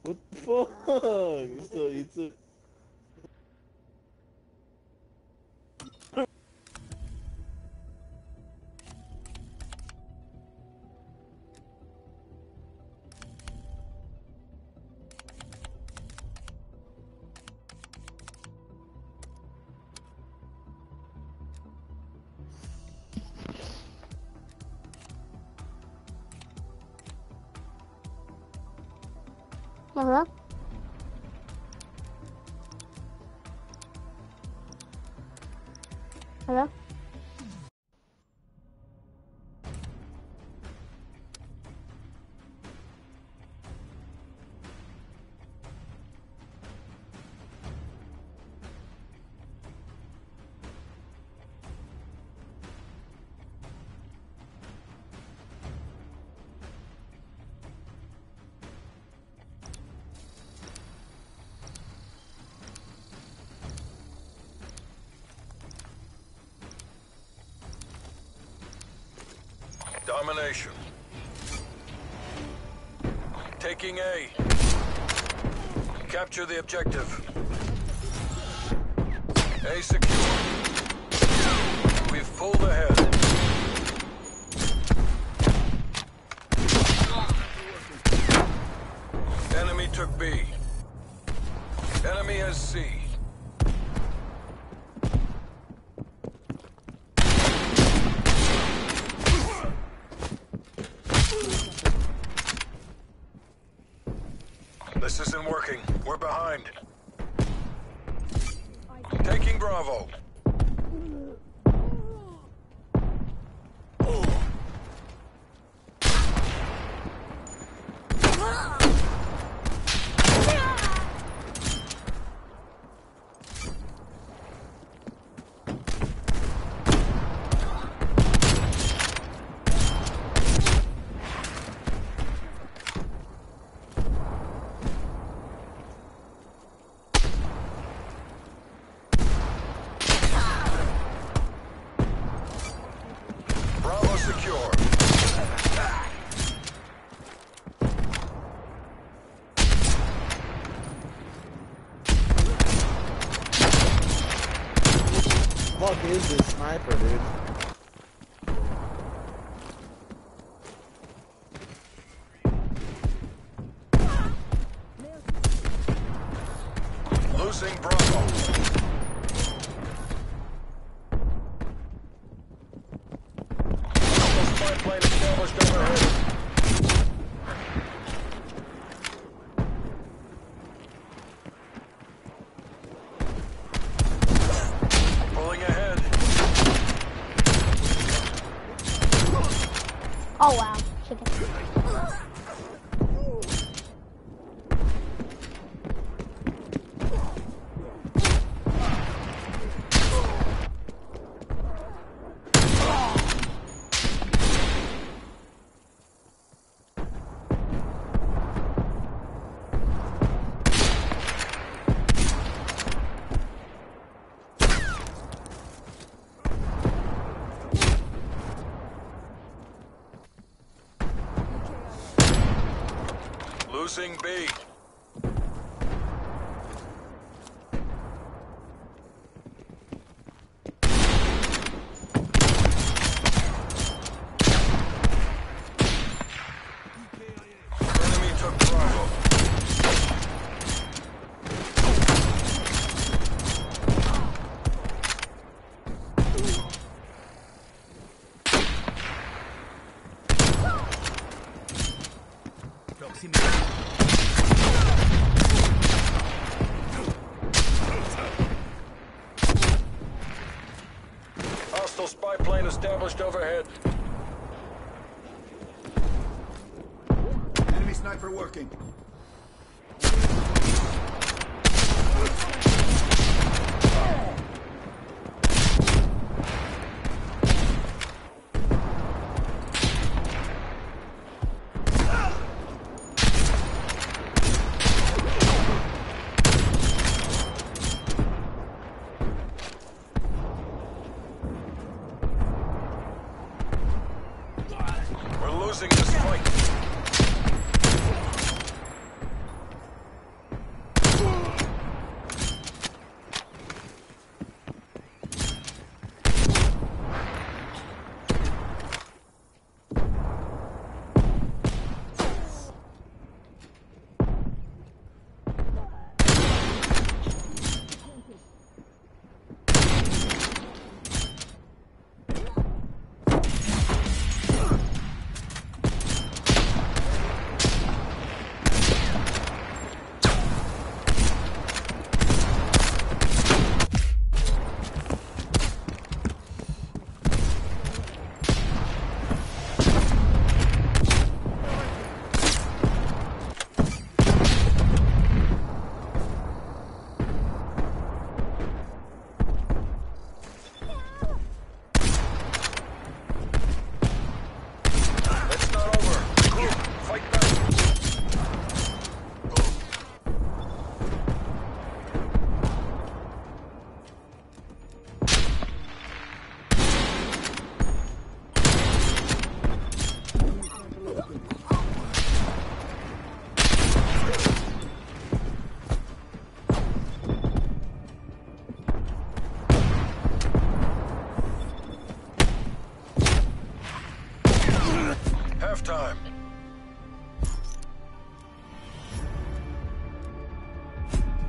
What the fuck? So you took. Uh-huh. Hello? Domination. Taking A. Capture the objective. A secure. We've pulled ahead. Enemy took B. Enemy has C. This isn't working. We're behind. Taking Bravo. Bravo secure. Fuck is this sniper, dude? Losing Bravo. Spy plane established overhead. Pulling ahead. Oh, wow. Chicken. Losing B. Enemy took Bravo. Hostile spy plane established overhead. Enemy sniper working. We're losing this fight.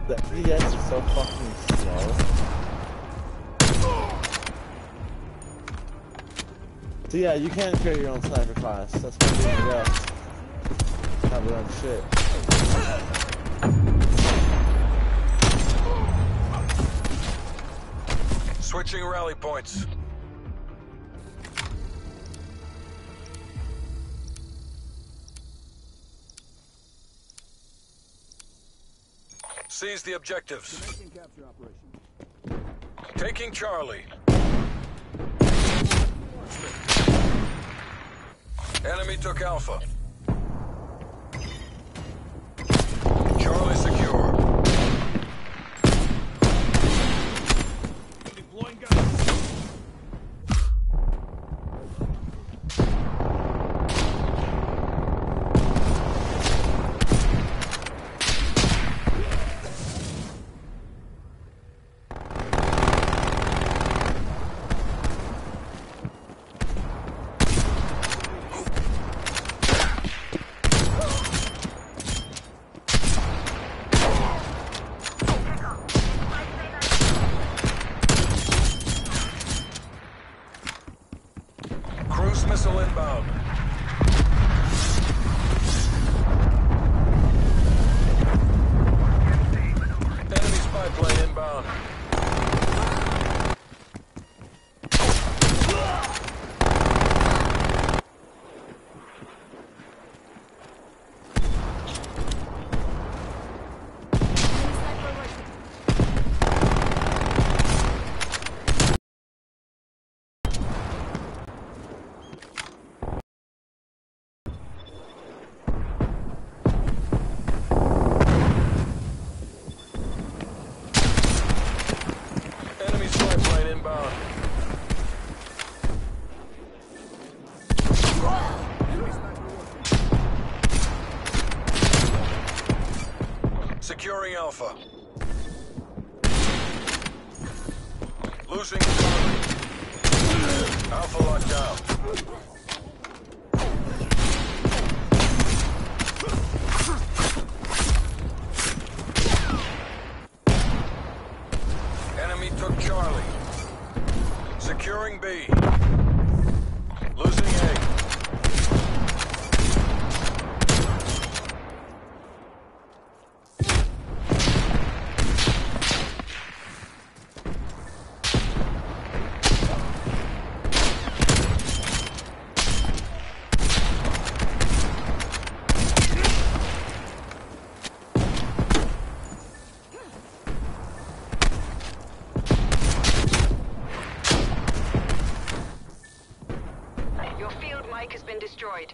The FPS is so fucking slow. So yeah, you can create your own sniper class. That's what I'm doing rest. Have your own shit. Switching rally points. Seize the objectives. Taking Charlie. Enemy took Alpha. Charlie secure. Deploying guns. Cruise missile inbound. Enemy spy plane inbound. Enemy spy plane inbound. Securing Alpha. Losing Charlie. Alpha locked down. Enemy took Charlie. Securing B. Losing A. Your field mic has been destroyed.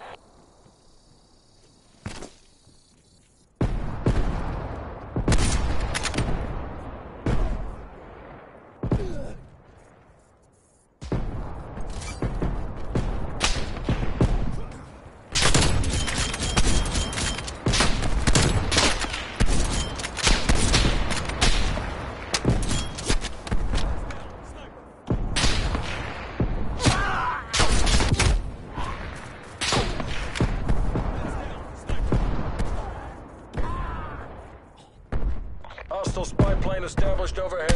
Hostile spy plane established overhead.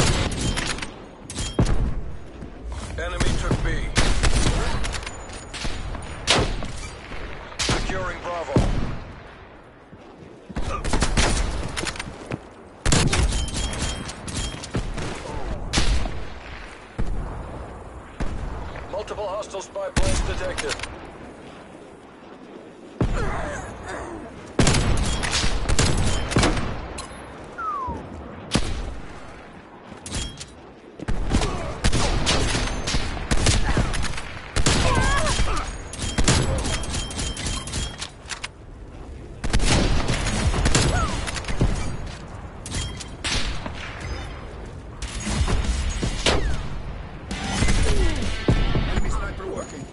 Enemy took B. Securing Bravo. Multiple hostile spy planes detected. Enemy sniper working.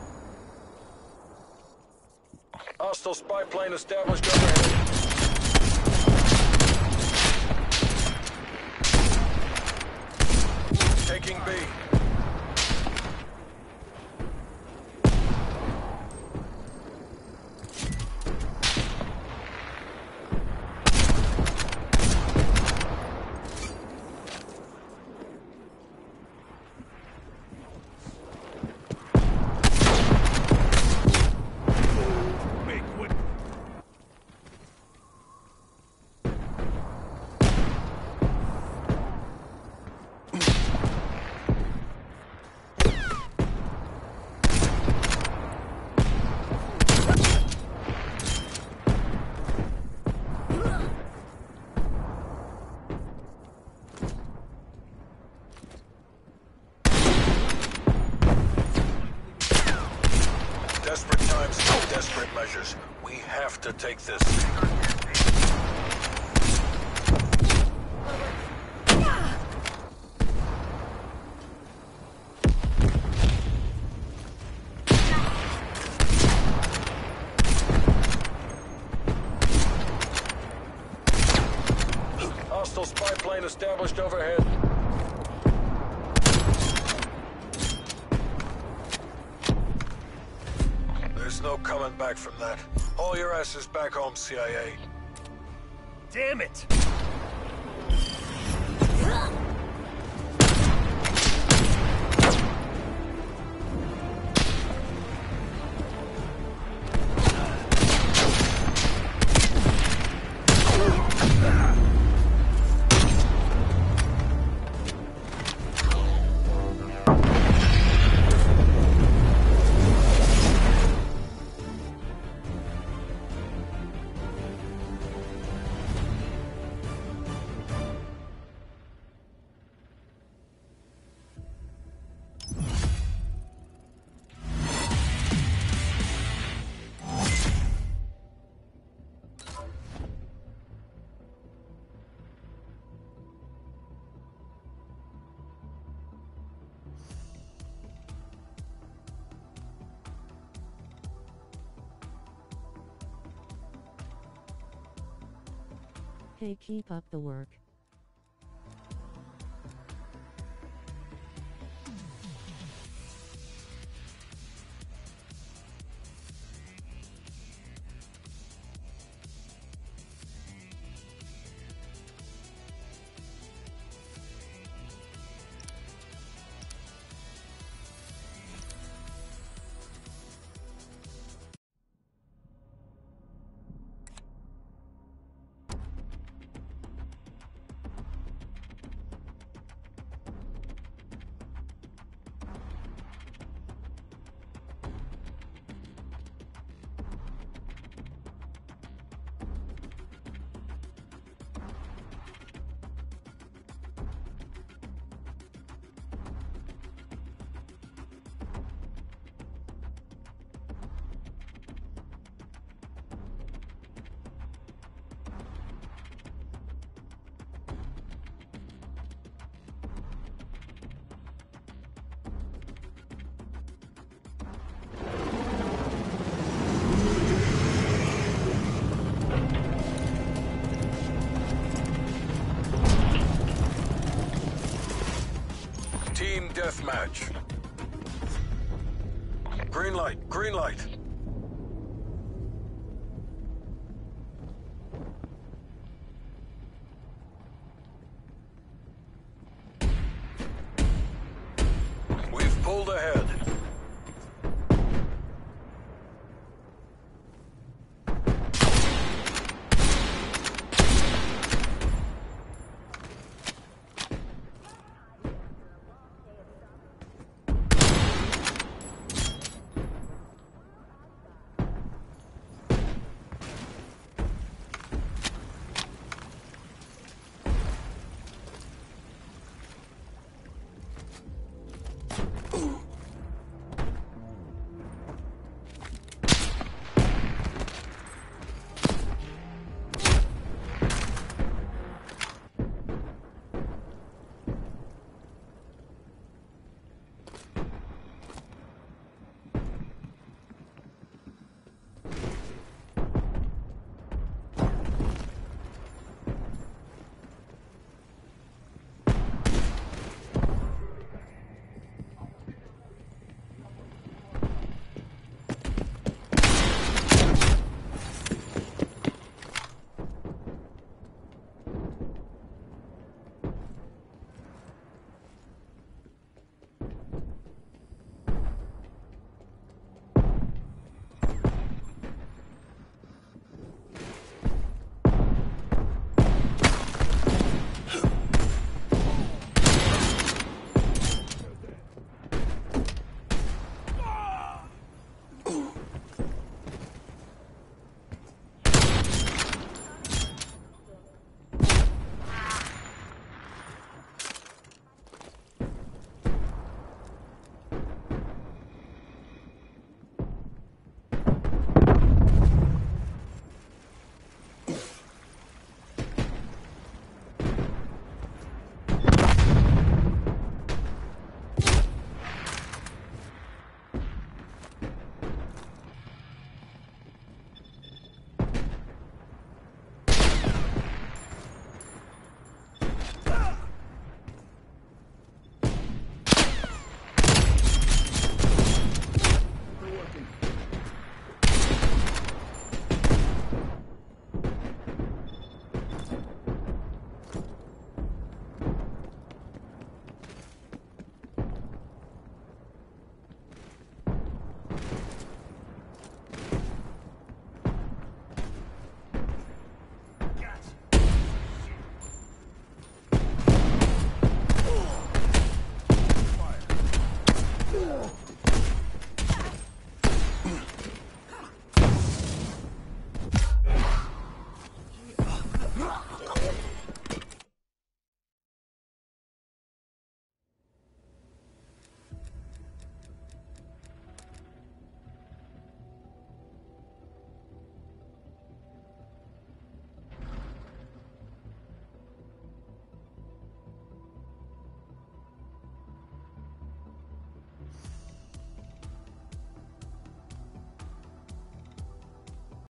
Hostile spy plane established overhead. Taking B. Desperate times need desperate measures. We have to take this. Hostile spy plane established overhead. There's no coming back from that. Haul your asses back home, CIA. Damn it! Hey, keep up the work. Team deathmatch. Green light, green light. We've pulled ahead.